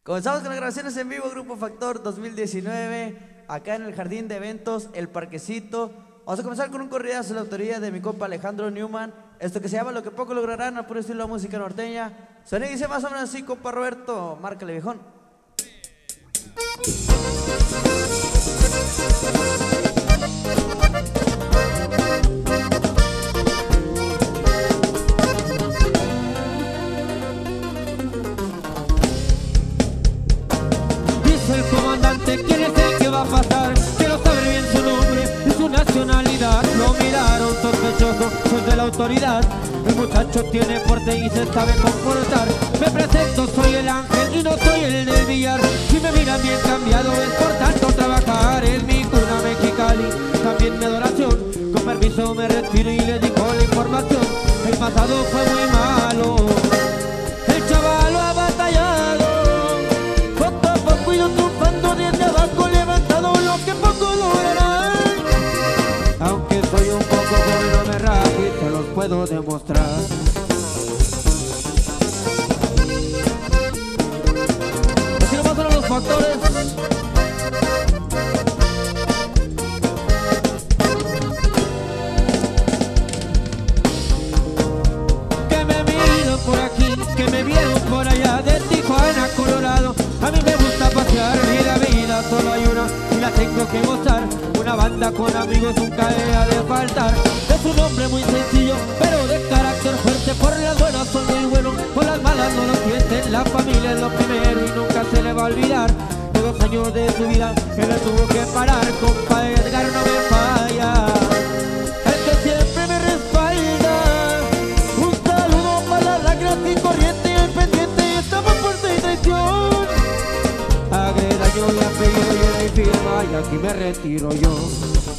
Comenzamos con las grabaciones en vivo, Grupo Factor 2019, acá en el Jardín de Eventos, El Parquecito. Vamos a comenzar con un corridazo de la autoría de mi compa Alejandro Newman. Esto que se llama Lo que poco lograrán, al puro estilo de música norteña. Sonido dice más o menos así, compa Roberto, márcale viejón. El comandante, ¿quién es el que va a pasar? Quiero saber bien su nombre y su nacionalidad. Lo miraron sospechoso, soy de la autoridad. El muchacho tiene porte y se sabe comportar. Me presento, soy el ángel y no soy el del billar. Si me miran bien cambiado es por tanto trabajar. Es mi cuna Mexicali, también mi adoración. Con permiso me retiro y le digo la información. El pasado fue muy malo, el chaval lo ha batallado. Poco a poco ido triunfando desde abajo, levantado lo que poco lograrán. Aunque soy un poco joven, no me rajo y te los puedo demostrar. Así no pasan los factores. Que me miran por aquí, que me vieron por allá, de Tijuana, Colorado. A mí me gusta pasear y la vida solo hay una y la tengo que gozar. Una banda con amigos nunca he de faltar. Es un hombre muy sencillo, pero de carácter fuerte. Por las buenas son muy buenos, por las malas no lo sienten. La familia es lo primero y nunca se le va a olvidar. De 2 años de su vida, él le tuvo que parar. Compa Edgar no me falla, el que siempre me respalda. Un saludo para la lacra y corriente, el pendiente estamos por fuerza y traición. Agredaño y apellido y en mi firma y aquí me retiro yo.